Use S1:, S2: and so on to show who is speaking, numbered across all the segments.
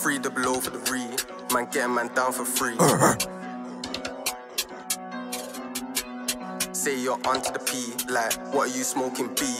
S1: Free the below for the re. Man getting man down for free. Say you're onto the P, like what are you smoking B?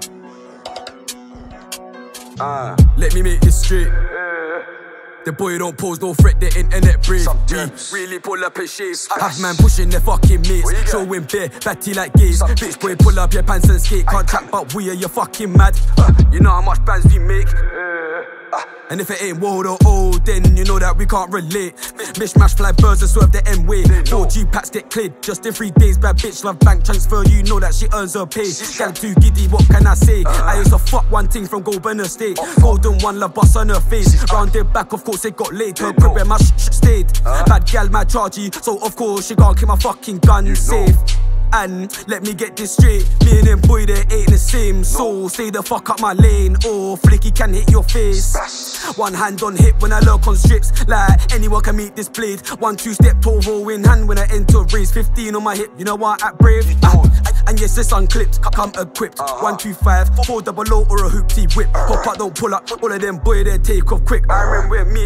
S2: Let me make this straight. The boy don't pose, no threat, the internet brave. Really pull up and shave. Have man pushing their fucking mates, showing bare batty like gays. Bitch boy, pull up your pants and skate. Can't chat, but we are you fucking mad. You know how much bands we make. And if it ain't world or old, then you know that we can't relate. Mishmash fly birds and swerve the M-way. 4G packs get cleared just in 3 days. Bad bitch love bank transfer, you know that she earns her pay. Gal too giddy, what can I say? I used to fuck one thing from Goulburn Estate. Golden one love bust on her face. Rounded back, of course it got laid. Her crib where my stayed. Bad gal, mad chargy, so of course she can't keep my fucking gun safe. And let me get this straight, me and them boy they ain't the same. So stay the fuck up my lane, or flicky can hit your face. One hand on hip when I lurk on strips, like anyone can meet this blade. 1-2 step Tovo in hand when I enter race. 15 on my hip, you know what, at Brave. And yes, it's unclipped, come equipped. 125, 4 double O or a hoopty whip. Pop up, don't pull up, all of them boy they take off quick. I remember me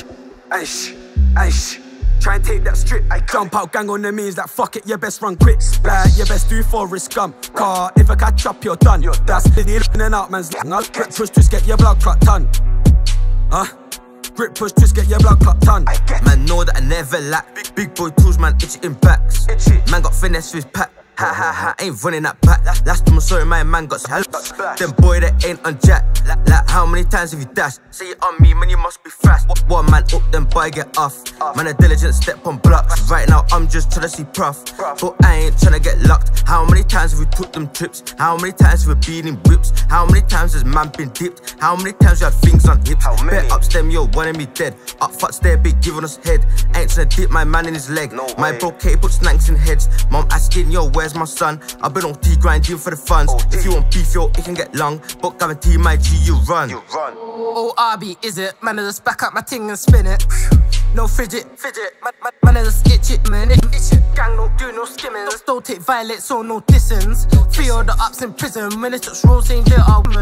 S2: and try and take that strip. I jump out, gang on the means that fuck it, you best run quick. Like, you best do Forrest Gump. Car, if I catch up, you're done. That's the deal in and out, man's like, grip, push, twist, get your blood clot done. Grip, push, twist, get your blood clot done.
S3: Man, know that I never lack. Big boy tools, man, itching backs. Man got finesse with pack. Ha ha ha, ain't running that back. Last time I saw my man got splashed. Them boy that ain't on jack. Like how many times have you dashed? Say it on me, man, you must be fast. One man up, then boy get off. Man, a diligent step on blocks. Right now, I'm just trying to see prof. But I ain't trying to get locked. How many times have we took them trips? How many times have we been in whips? How many times has man been dipped? How many times you had things on hips? Bet up stem, yo, wanting me dead. Up fucks there, big giving us head. Ain't trying to dip my man in his leg. My bro K put snacks in heads. Mom asking, yo, where's my son? I've been on T grinding for the funds. If you want beef, yo, it can get long. But guarantee my G, you run.
S4: Oh, RB, is it? Man, I just back up my ting and spin it. No fidget. Man, I just itch it, man. Gang don't do no skimming. Don't take violence or no distance. Free all the ups in prison. When it's just rolls ain't there,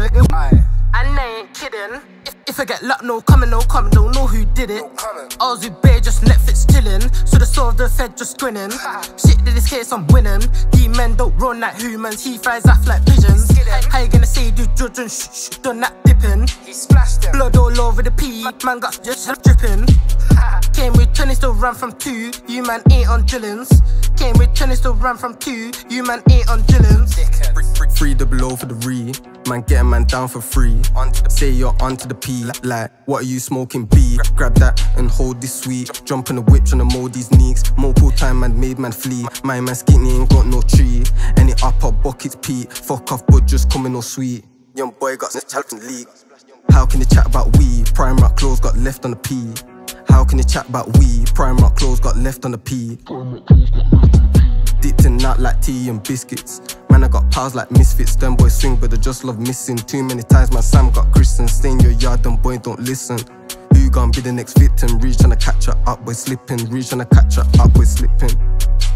S4: and they ain't kidding. If I get luck, no coming, don't know who did it. I was with Bear, just Netflix chilling. So the soul of the Fed just grinning. Shit, in this case, I'm winning. These men don't run like humans, he flies off like pigeons. How you gonna say do judging? Shh, done that dipping. He splashed them. Blood all over the pee, man got just dripping. Came with 20, still ran from 2. You man ain't on drillings. Came with 20, still ran from 2. You man ain't on drillings.
S1: Free the below for the re. Man getting man down for free. Say you're onto the P, like what are you smoking B? Grab that and hold this sweet. Jump in the whip tryna mold these neeks. Multiple time man made man flee. My man skinny ain't got no tree. Any upper buckets Pete. Fuck off but just coming all sweet. Young boy got this chat in the league. How can you chat about we? Primark clothes got left on the P. How can you chat about we? Primark clothes got left on the P. Dipped in out like tea and biscuits. Man, I got pals like misfits. Them boys swing, but they just love missing. Too many times my Sam got christened. Stay in your yard, them boy don't listen. Who gon' be the next victim? Reach tryna catch her up, boy slipping. Reach tryna catch her up, boy slipping.